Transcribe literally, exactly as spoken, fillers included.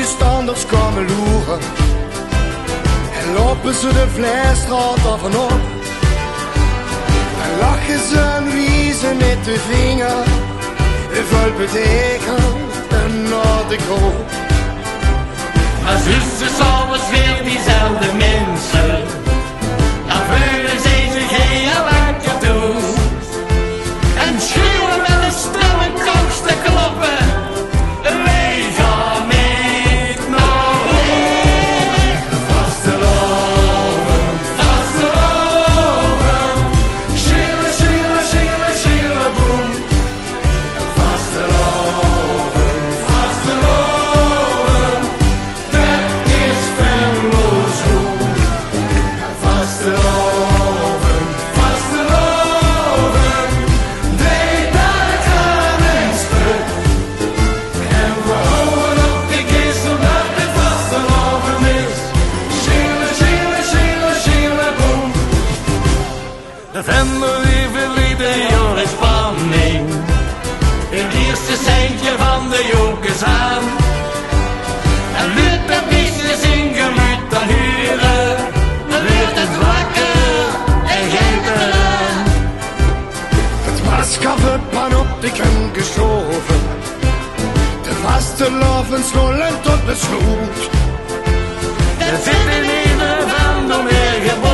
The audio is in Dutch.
buitenstanders komen loeren en lopen ze de Vleestraat af en op. En lachen ze en wiezen met de vinger, vol betekent en naar de koop. Maar zussen s'avonds weer diezelfde mensen, dan vullen ze zich heel wakker toe. En schreeuwen met een strenge koks te kloppen, wij gaan met naar huis. Vasteloven, vasteloven, schreeuwen, schreeuwen, schreeuwen, schreeuwen, boem. Vasteloven, vasteloven, dat is verloos goed. Vasteloven, vasteloven, drie dagen en stuk. En we houden op de kist omdat het vasteloven is. Schreeuwen, schreeuwen, schreeuwen, schreeuwen, boem. De vender die verliet de jonge spanning, het eerste seintje van de jokers aan. En lukt dat business in geluid dan huren, dan wordt het wakker en geeft eraan. Het masker op de kum geschoven, de vaste loven snollen tot besloot. Er zit in ieder van de meer geboren.